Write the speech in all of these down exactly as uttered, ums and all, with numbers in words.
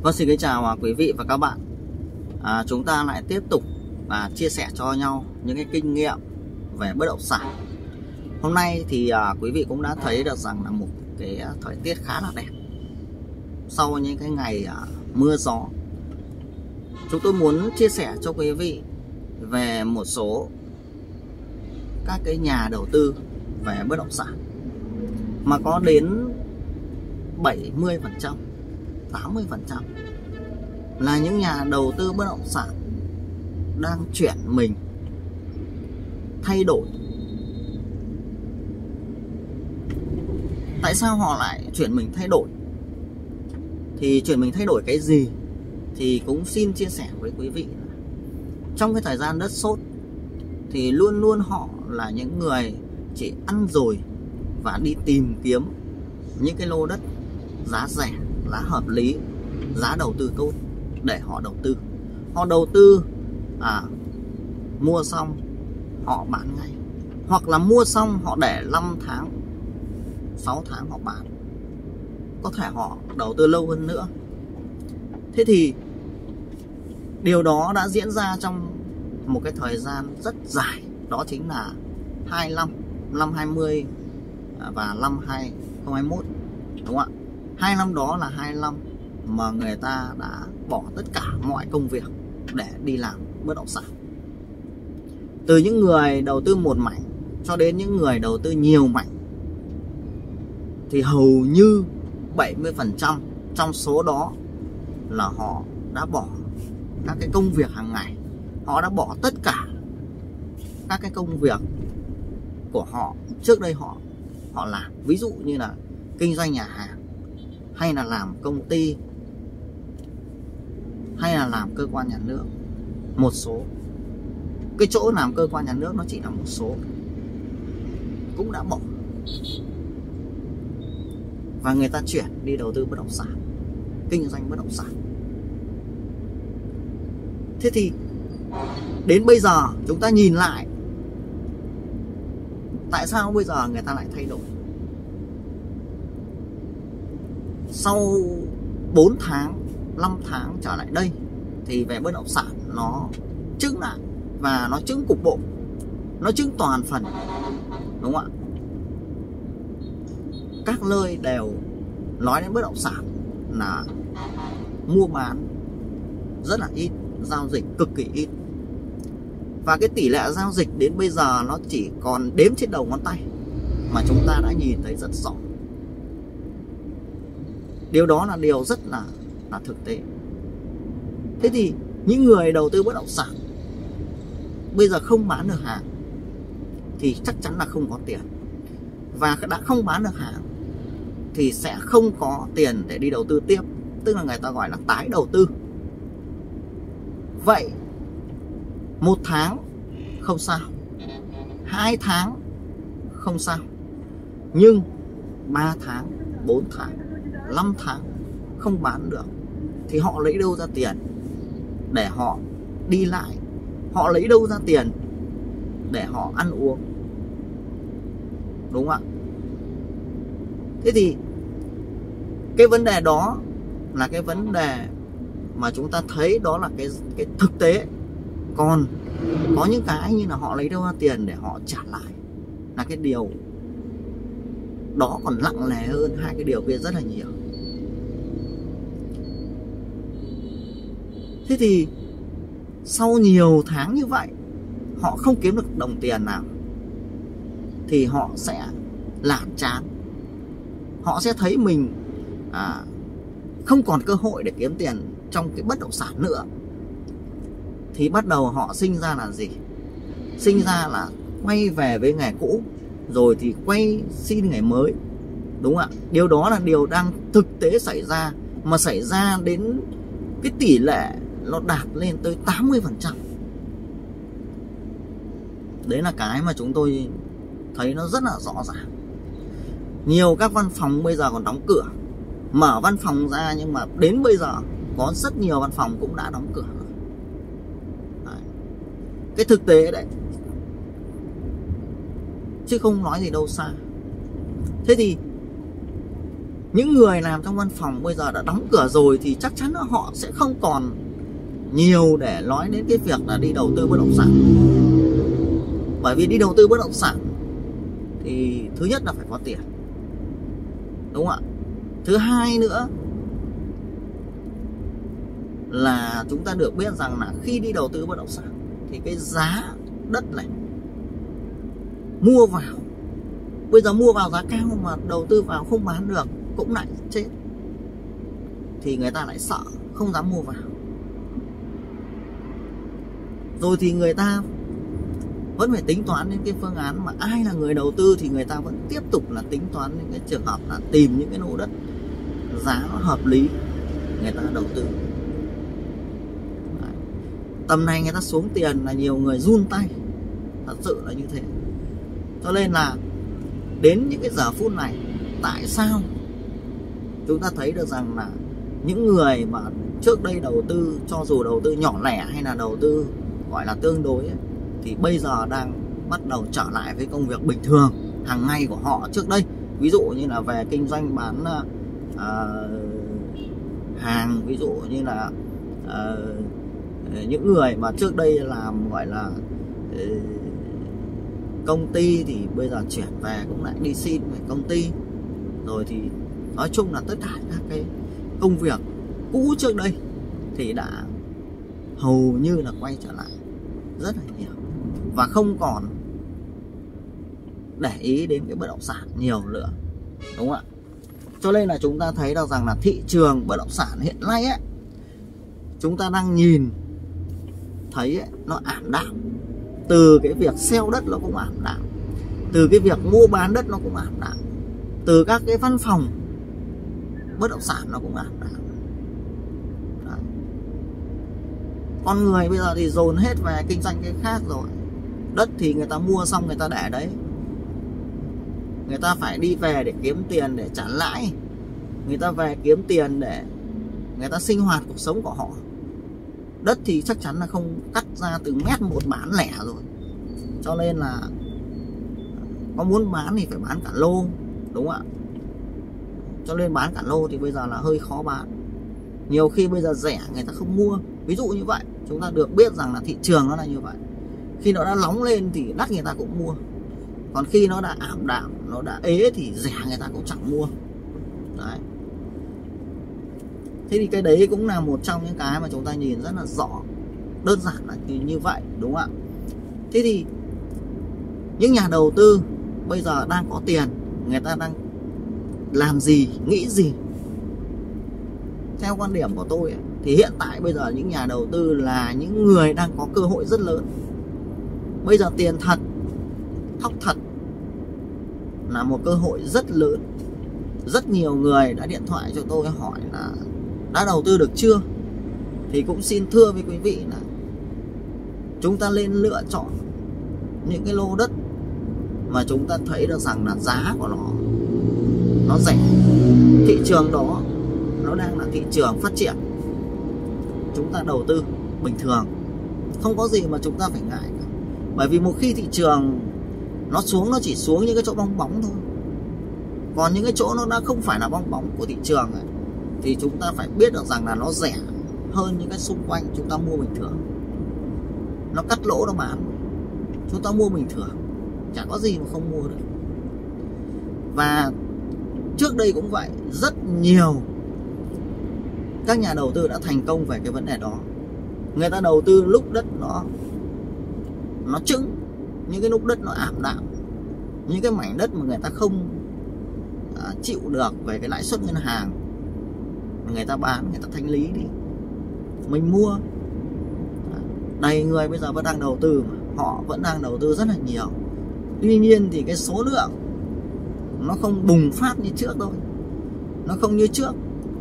Vâng, xin kính chào à, quý vị và các bạn. à, Chúng ta lại tiếp tục à, chia sẻ cho nhau những cái kinh nghiệm về bất động sản. Hôm nay thì à, quý vị cũng đã thấy được rằng là một cái thời tiết khá là đẹp. Sau những cái ngày à, mưa gió, chúng tôi muốn chia sẻ cho quý vị về một số các cái nhà đầu tư về bất động sản mà có đến bảy mươi phần trăm, tám mươi phần trăm là những nhà đầu tư bất động sản đang chuyển mình thay đổi. Tại sao họ lại chuyển mình thay đổi? Thì chuyển mình thay đổi cái gì? Thì cũng xin chia sẻ với quý vị. Trong cái thời gian đất sốt thì luôn luôn họ là những người chỉ ăn rồi và đi tìm kiếm những cái lô đất giá rẻ, giá hợp lý, giá đầu tư tốt để họ đầu tư. Họ đầu tư à, mua xong họ bán ngay, hoặc là mua xong họ để năm tháng, sáu tháng họ bán. Có thể họ đầu tư lâu hơn nữa. Thế thì điều đó đã diễn ra trong một cái thời gian rất dài. Đó chính là hai năm, năm hai mươi và năm hai không hai mốt, đúng không ạ? Hai năm đó là hai năm mà người ta đã bỏ tất cả mọi công việc để đi làm bất động sản. Từ những người đầu tư một mảnh cho đến những người đầu tư nhiều mảnh, thì hầu như bảy mươi phần trăm trong số đó là họ đã bỏ các cái công việc hàng ngày. Họ đã bỏ tất cả các cái công việc của họ trước đây họ họ làm. Ví dụ như là kinh doanh nhà hàng, hay là làm công ty, hay là làm cơ quan nhà nước. Một số cái chỗ làm cơ quan nhà nước nó chỉ là một số, cũng đã bỏ, và người ta chuyển đi đầu tư bất động sản, kinh doanh bất động sản. Thế thì đến bây giờ chúng ta nhìn lại, tại sao bây giờ người ta lại thay đổi? Sau bốn tháng, năm tháng trở lại đây thì về bất động sản nó chững lại, và nó chững cục bộ, nó chững toàn phần, đúng không ạ? Các nơi đều nói đến bất động sản là mua bán rất là ít, giao dịch cực kỳ ít. Và cái tỷ lệ giao dịch đến bây giờ nó chỉ còn đếm trên đầu ngón tay, mà chúng ta đã nhìn thấy rất rõ. Điều đó là điều rất là, là thực tế. Thế thì những người đầu tư bất động sản bây giờ không bán được hàng thì chắc chắn là không có tiền. Và đã không bán được hàng thì sẽ không có tiền để đi đầu tư tiếp. Tức là người ta gọi là tái đầu tư. Vậy một tháng không sao, hai tháng không sao, nhưng ba tháng, bốn tháng, năm tháng không bán được thì họ lấy đâu ra tiền để họ đi lại? Họ lấy đâu ra tiền để họ ăn uống? Đúng không ạ? Thế thì cái vấn đề đó là cái vấn đề mà chúng ta thấy, đó là cái, cái thực tế. Còn có những cái như là họ lấy đâu ra tiền để họ trả lại, là cái điều đó còn nặng nề hơn hai cái điều kia rất là nhiều. Thế thì sau nhiều tháng như vậy họ không kiếm được đồng tiền nào thì họ sẽ nản chán. Họ sẽ thấy mình à, không còn cơ hội để kiếm tiền trong cái bất động sản nữa. Thì bắt đầu họ sinh ra là gì? Sinh ra là quay về với nghề cũ, rồi thì quay xin nghề mới. Đúng không ạ? Điều đó là điều đang thực tế xảy ra, mà xảy ra đến cái tỷ lệ nó đạt lên tới tám mươi phần trăm. Đấy là cái mà chúng tôi thấy nó rất là rõ ràng. Nhiều các văn phòng bây giờ còn đóng cửa. Mở văn phòng ra nhưng mà đến bây giờ có rất nhiều văn phòng cũng đã đóng cửa rồi. Đấy. Cái thực tế đấy, chứ không nói gì đâu xa. Thế thì những người làm trong văn phòng bây giờ đã đóng cửa rồi thì chắc chắn là họ sẽ không còn nhiều để nói đến cái việc là đi đầu tư bất động sản. Bởi vì đi đầu tư bất động sản thì thứ nhất là phải có tiền, đúng không ạ? Thứ hai nữa là chúng ta được biết rằng là khi đi đầu tư bất động sản thì cái giá đất này mua vào, bây giờ mua vào giá cao mà đầu tư vào không bán được cũng lại chết, thì người ta lại sợ, không dám mua vào. Rồi thì người ta vẫn phải tính toán đến cái phương án mà ai là người đầu tư thì người ta vẫn tiếp tục là tính toán những cái trường hợp là tìm những cái lô đất giá nó hợp lý, người ta đầu tư. Đấy. Tầm này người ta xuống tiền là nhiều người run tay, thật sự là như thế. Cho nên là đến những cái giờ phút này, tại sao chúng ta thấy được rằng là những người mà trước đây đầu tư, cho dù đầu tư nhỏ lẻ hay là đầu tư gọi là tương đối ấy, thì bây giờ đang bắt đầu trở lại với công việc bình thường hàng ngày của họ trước đây. Ví dụ như là về kinh doanh bán à, hàng, ví dụ như là à, những người mà trước đây làm gọi là à, công ty thì bây giờ chuyển về cũng lại đi xin về công ty. Rồi thì nói chung là tất cả các cái công việc cũ trước đây thì đã hầu như là quay trở lại rất là nhiều, và không còn để ý đến cái bất động sản nhiều nữa, đúng không ạ? Cho nên là chúng ta thấy được rằng là thị trường bất động sản hiện nay ấy, chúng ta đang nhìn thấy ấy, nó ảm đạm. Từ cái việc sale đất nó cũng ảm đạm, từ cái việc mua bán đất nó cũng ảm đạm, từ các cái văn phòng bất động sản nó cũng ảm đạm. Đấy. Con người bây giờ thì dồn hết về kinh doanh cái khác rồi. Đất thì người ta mua xong người ta để đấy, người ta phải đi về để kiếm tiền để trả lãi, người ta về kiếm tiền để người ta sinh hoạt cuộc sống của họ. Đất thì chắc chắn là không cắt ra từng mét một bán lẻ rồi, cho nên là có muốn bán thì phải bán cả lô, đúng không ạ? Cho nên bán cả lô thì bây giờ là hơi khó bán. Nhiều khi bây giờ rẻ người ta không mua, ví dụ như vậy. Chúng ta được biết rằng là thị trường nó là như vậy. Khi nó đã nóng lên thì đắt người ta cũng mua, còn khi nó đã ảm đạm, nó đã ế thì rẻ người ta cũng chẳng mua. Đấy. Thế thì cái đấy cũng là một trong những cái mà chúng ta nhìn rất là rõ. Đơn giản là như vậy, đúng không ạ? Thế thì những nhà đầu tư bây giờ đang có tiền, người ta đang làm gì, nghĩ gì? Theo quan điểm của tôi thì hiện tại bây giờ những nhà đầu tư là những người đang có cơ hội rất lớn. Bây giờ tiền thật, thóc thật là một cơ hội rất lớn. Rất nhiều người đã điện thoại cho tôi hỏi là đã đầu tư được chưa? Thì cũng xin thưa với quý vị là chúng ta nên lựa chọn những cái lô đất mà chúng ta thấy được rằng là giá của nó nó rẻ, thị trường đó nó đang là thị trường phát triển, chúng ta đầu tư bình thường, không có gì mà chúng ta phải ngại cả. Bởi vì một khi thị trường nó xuống, nó chỉ xuống những cái chỗ bong bóng thôi, còn những cái chỗ nó đã không phải là bong bóng của thị trường ấy, thì chúng ta phải biết được rằng là nó rẻ hơn những cái xung quanh chúng ta mua bình thường. Nó cắt lỗ nó bán, chúng ta mua bình thường, chẳng có gì mà không mua được. Và trước đây cũng vậy, rất nhiều các nhà đầu tư đã thành công về cái vấn đề đó. Người ta đầu tư lúc đất nó nó trứng, những cái lúc đất nó ảm đạm, những cái mảnh đất mà người ta không à, chịu được về cái lãi suất ngân hàng, người ta bán, người ta thanh lý đi, mình mua. Đầy người bây giờ vẫn đang đầu tư mà. Họ vẫn đang đầu tư rất là nhiều. Tuy nhiên thì cái số lượng nó không bùng phát như trước đâu, nó không như trước,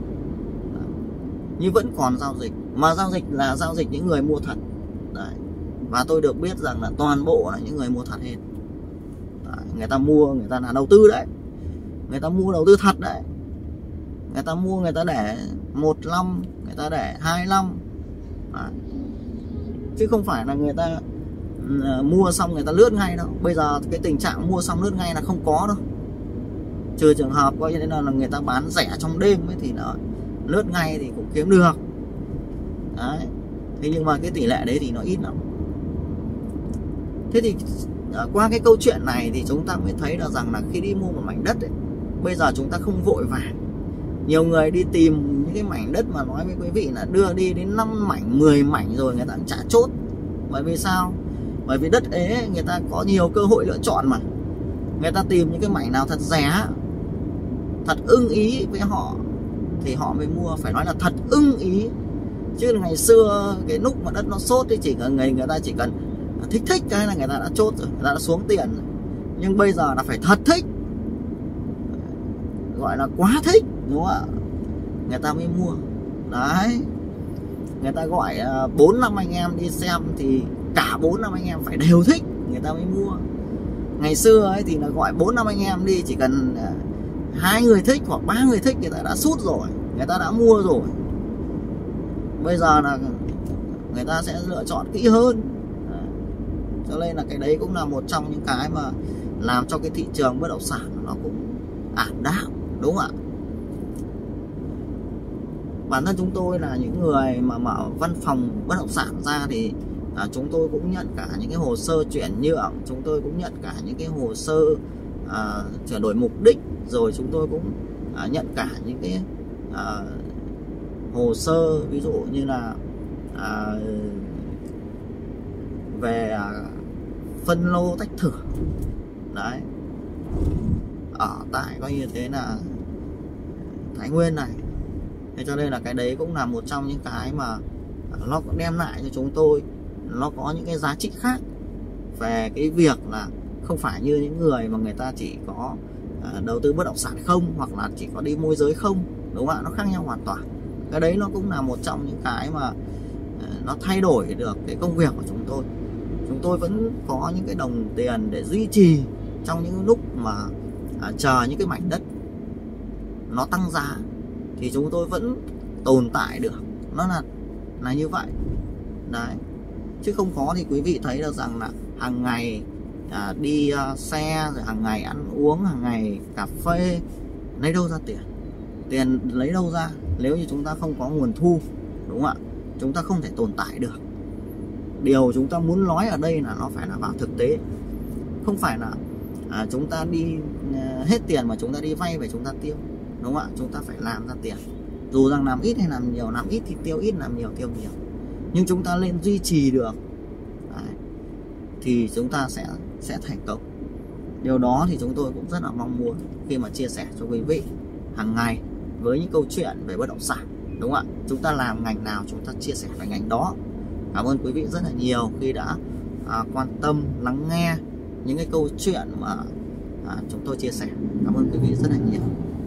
nhưng vẫn còn giao dịch. Mà giao dịch là giao dịch những người mua thật. Đấy. Và tôi được biết rằng là toàn bộ là những người mua thật hết. Đấy. Người ta mua, người ta là đầu tư đấy, người ta mua đầu tư thật đấy. Người ta mua, người ta để một năm, người ta để hai năm. Đấy. Chứ không phải là người ta uh, mua xong người ta lướt ngay đâu. Bây giờ cái tình trạng mua xong lướt ngay là không có đâu. Trừ trường hợp coi như là người ta bán rẻ trong đêm ấy thì nó lướt ngay thì cũng kiếm được. Đấy. Thế nhưng mà cái tỷ lệ đấy thì nó ít lắm. Thế thì qua cái câu chuyện này thì chúng ta mới thấy được rằng là khi đi mua một mảnh đất ấy, bây giờ chúng ta không vội vàng. Nhiều người đi tìm những cái mảnh đất mà nói với quý vị là đưa đi đến năm mảnh, mười mảnh rồi người ta cũng chả chốt. Bởi vì sao? Bởi vì đất ế người ta có nhiều cơ hội lựa chọn mà. Người ta tìm những cái mảnh nào thật rẻ, thật ưng ý với họ thì họ mới mua. Phải nói là thật ưng ý. Chứ ngày xưa cái lúc mà đất nó sốt thì chỉ cần người người ta chỉ cần thích thích cái là người ta đã chốt rồi, người ta đã xuống tiền rồi. Nhưng bây giờ là phải thật thích, gọi là quá thích, đúng không ạ? Người ta mới mua. Đấy. Người ta gọi bốn năm anh em đi xem thì cả bốn năm anh em phải đều thích người ta mới mua. Ngày xưa ấy thì là gọi bốn năm anh em đi, chỉ cần hai người thích hoặc ba người thích người ta đã sút rồi, người ta đã mua rồi. Bây giờ là người ta sẽ lựa chọn kỹ hơn. Cho nên là cái đấy cũng là một trong những cái mà làm cho cái thị trường bất động sản nó cũng ảm đạm, đúng không ạ? Bản thân chúng tôi là những người mà mở văn phòng bất động sản ra thì à, chúng tôi cũng nhận cả những cái hồ sơ chuyển nhượng, chúng tôi cũng nhận cả những cái hồ sơ à, chuyển đổi mục đích, rồi chúng tôi cũng à, nhận cả những cái à, hồ sơ ví dụ như là à, về à, phân lô tách thửa. Đấy. Ở tại coi như thế là Thái Nguyên này. Thế cho nên là cái đấy cũng là một trong những cái mà nó cũng đem lại cho chúng tôi, nó có những cái giá trị khác về cái việc là không phải như những người mà người ta chỉ có uh, đầu tư bất động sản không, hoặc là chỉ có đi môi giới không, đúng không ạ? Nó khác nhau hoàn toàn. Cái đấy nó cũng là một trong những cái mà uh, nó thay đổi được cái công việc của chúng tôi. Chúng tôi vẫn có những cái đồng tiền để duy trì trong những lúc mà uh, chờ những cái mảnh đất nó tăng giá thì chúng tôi vẫn tồn tại được. Nó là là như vậy. Đấy. Chứ không có thì quý vị thấy được rằng là hàng ngày à, đi à, xe, rồi hàng ngày ăn uống, hàng ngày cà phê, lấy đâu ra tiền? Tiền lấy đâu ra nếu như chúng ta không có nguồn thu, đúng không ạ? Chúng ta không thể tồn tại được. Điều chúng ta muốn nói ở đây là nó phải là vào thực tế. Không phải là à, chúng ta đi à, hết tiền mà chúng ta đi vay về chúng ta tiêu, đúng không ạ? Chúng ta phải làm ra tiền. Dù rằng làm ít hay làm nhiều, làm ít thì tiêu ít, làm nhiều tiêu nhiều. Nhưng chúng ta lên duy trì được. Đấy. Thì chúng ta sẽ sẽ thành công. Điều đó thì chúng tôi cũng rất là mong muốn khi mà chia sẻ cho quý vị hàng ngày với những câu chuyện về bất động sản, đúng không ạ? Chúng ta làm ngành nào chúng ta chia sẻ về ngành đó. Cảm ơn quý vị rất là nhiều khi đã à, quan tâm lắng nghe những cái câu chuyện mà à, chúng tôi chia sẻ. Cảm ơn quý vị rất là nhiều.